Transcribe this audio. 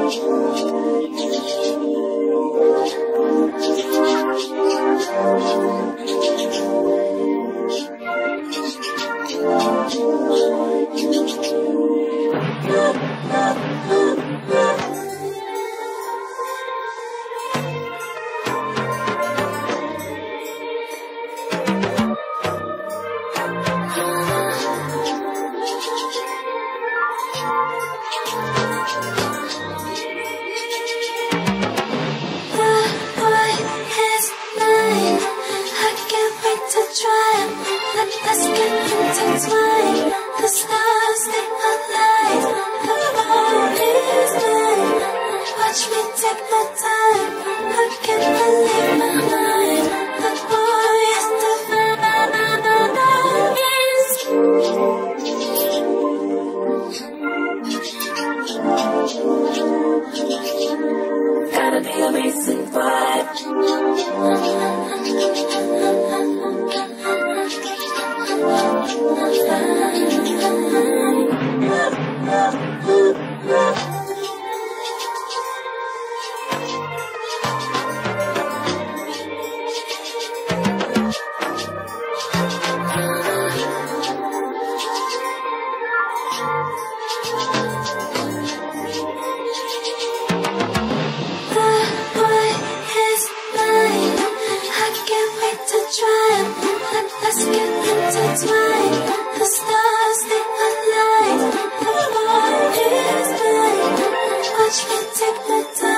Let's get intertwined. The stars they align. The world is mine. Watch me take my time. I can't believe my mind. The boy is divine. Gotta be a reason why. Let's get intertwined. The stars they align. The world is mine. Watch me take my time.